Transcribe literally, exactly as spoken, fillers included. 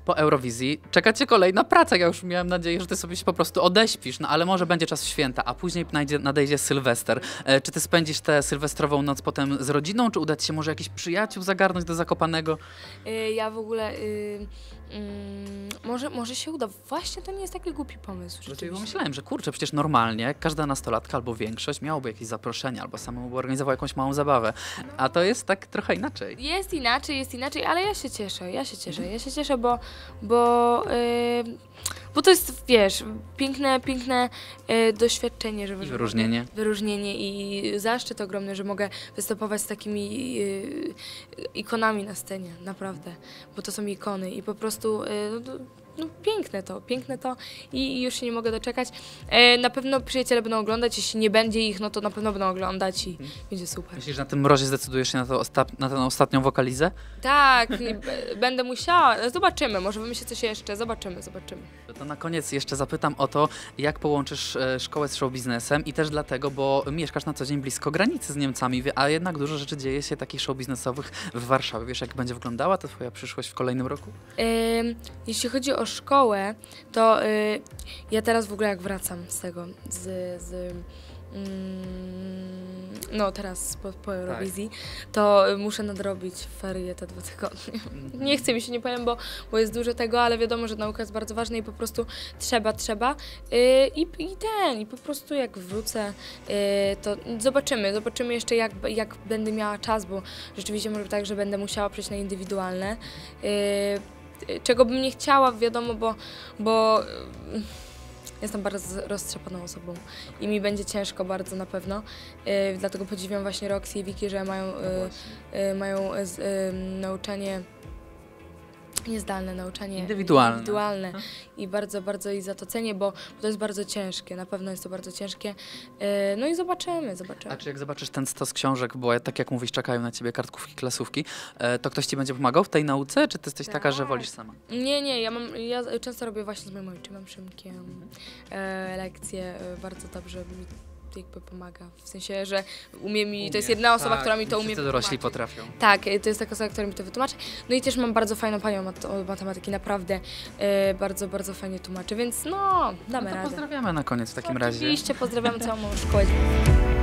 Po Eurowizji czeka cię kolejna praca. Ja już miałem nadzieję, że ty sobie się po prostu odeśpisz, no ale może będzie czas w święta, a później nadejdzie, nadejdzie Sylwester. E, czy ty spędzisz tę sylwestrową noc potem z rodziną, czy uda ci się może jakichś przyjaciół zagarnąć do Zakopanego? Y, ja w ogóle... Y, mm, może, może się uda. Właśnie to nie jest taki głupi pomysł. Rzeczywiście pomyślałem, że kurczę, przecież normalnie każda nastolatka albo większość miałoby jakieś zaproszenie, albo samemu by organizował jakąś małą zabawę. A to jest tak trochę inaczej. Jest inaczej, jest inaczej, ale ja się cieszę, ja się cieszę, ja się cieszę, bo, bo, yy, bo to jest, wiesz, piękne, piękne yy, doświadczenie, że I wyróżnienie. wyróżnienie i zaszczyt ogromny, że mogę występować z takimi yy, ikonami na scenie, naprawdę, bo to są ikony i po prostu yy, no, piękne to, piękne to i, i już się nie mogę doczekać. E, na pewno przyjaciele będą oglądać, jeśli nie będzie ich, no to na pewno będą oglądać i hmm. będzie super. Myślisz, że na tym mrozie zdecydujesz się na, to osta na tę ostatnią wokalizę? Tak, będę musiała, zobaczymy, może wymyślę coś jeszcze, zobaczymy, zobaczymy. To na koniec jeszcze zapytam o to, jak połączysz e, szkołę z show biznesem i też dlatego, bo mieszkasz na co dzień blisko granicy z Niemcami, a jednak dużo rzeczy dzieje się takich show biznesowych w Warszawie. Wiesz, jak będzie wyglądała ta twoja przyszłość w kolejnym roku? E, jeśli chodzi o szkołę, to y, ja teraz w ogóle jak wracam z tego, z, z mm, no teraz po, po Eurowizji, tak. to muszę nadrobić ferie te dwa tygodnie. Mm-hmm. Nie chcę mi się, nie powiem, bo, bo jest dużo tego, ale wiadomo, że nauka jest bardzo ważna i po prostu trzeba, trzeba. Y, i, I ten, i po prostu jak wrócę, y, to zobaczymy, zobaczymy jeszcze jak, jak będę miała czas, bo rzeczywiście może być tak, że będę musiała przejść na indywidualne. Y, Czego bym nie chciała, wiadomo, bo, bo jestem bardzo roztrzepaną osobą i mi będzie ciężko bardzo na pewno. Yy, dlatego podziwiam właśnie Roxy i Wiki, że mają, yy, yy, mają yy, nauczanie, niezdalne nauczanie indywidualne, indywidualne. I bardzo, bardzo i za to cenię, bo, bo to jest bardzo ciężkie, na pewno jest to bardzo ciężkie. Yy, no i zobaczymy, zobaczymy. A czy jak zobaczysz ten stos książek, bo tak jak mówisz, czekają na ciebie kartkówki, klasówki, yy, to ktoś ci będzie pomagał w tej nauce, czy ty jesteś tak. taka, że wolisz sama? Nie, nie, ja, mam, ja często robię właśnie z moim ojczymem Szymkiem yy, lekcje, yy, bardzo dobrze mi jakby pomaga, w sensie, że umie mi, umie. To jest jedna osoba, tak, która mi to umie wytłumaczyć. Dorośli potrafią. Tak, to jest taka osoba, która mi to wytłumaczy. No i też mam bardzo fajną panią mat matematyki, naprawdę e, bardzo, bardzo fajnie tłumaczy, więc no, damy no to radę. Pozdrawiamy na koniec w takim razie. Oczywiście, pozdrawiam całą moją szkołę.